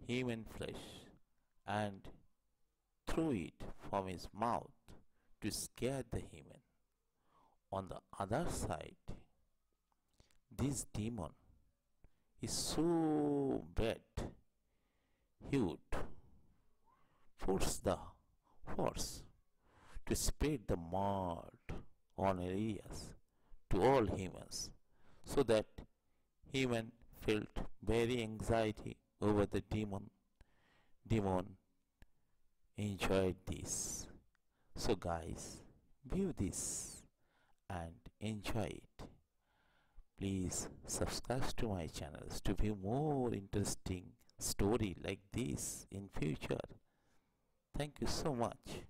human flesh and threw it from his mouth to scare the human. On the other side, this demon is so bad he would force the horse to spread the mud on areas to all humans, so that human felt very anxiety over the demon. Demon enjoyed this. So guys, view this and enjoy it. Please subscribe to my channels to view more interesting story like this in future. Thank you so much.